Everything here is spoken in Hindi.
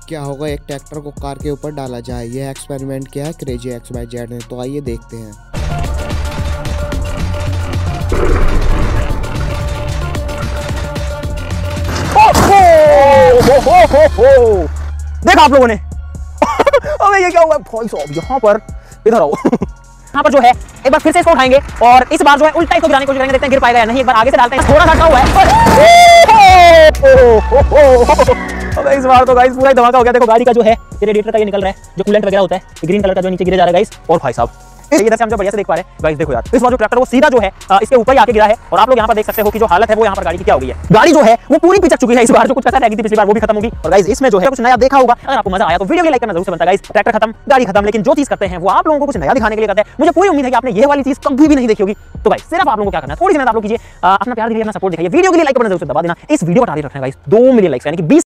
क्या होगा एक ट्रैक्टर को कार के ऊपर डाला जाए। यह एक्सपेरिमेंट किया है क्रेजी XYZ ने, तो आइए देखते हैं। देखा आप लोगों ने अबे ये क्या हुआ भाई साहब, यहाँ पर इधर आओ यहाँ पर जो है एक बार फिर से इसको उठाएंगे और इस बार जो है उल्टा इसको गिराने की कोशिश करेंगे, देखते हैं गिर पाएगा या नहीं। एक बार आगे से डालते हैं, थोड़ा सा अटका हुआ है। अबे इस बार तो गाइस पूरा ही धमाका हो गया। देखो गाड़ी का जो है ये रेडिएटर का ये निकल रहा है, जो कूलेंट वगैरह होता है, ग्रीन कलर का जो नीचे गिरे जा रहा है गाइस। और भाई साहब इधर से हम जो बढ़िया से देख पा रहे हैं गाइस, देखो यार इस बार जो ट्रैक्टर वो सीधा जो है इसके ऊपर ही आके गिरा है। और आप लोग यहाँ पर देख सकते हो कि जो हालत है वो यहाँ पर गाड़ी की क्या हो गई है। गाड़ी जो है वो पूरी पिचक चुकी है इस बार, जो कुछ कसर रह गई थी पिछली बार वो भी खत्म होगी। और गाइस इसमें जो है कुछ नया देखा होगा। अगर आपको मजा आया तो वीडियो को लाइक करना जरूर से बनता है गाइस। ट्रैक्टर खत्म, गाड़ी खत्म, लेकिन जो चीज करते हैं वो आप लोगों को कुछ नया दिखाने के लिए करते हैं। मुझे पूरी उम्मीद है कि आपने ये वाली चीज कभी भी नहीं देखी होगी। तो गाइस सिर्फ आप लोगों को क्या करना है, थोड़ी सी मेहनत आप लोग कीजिए, अपना प्यार दीजिए, अपना सपोर्ट दिखाइए, वीडियो के लिए लाइक बटन जरूर से दबा देना। इस वीडियो का टारगेट रखना है गाइस 2 मिलियन लाइक्स, यानी कि 20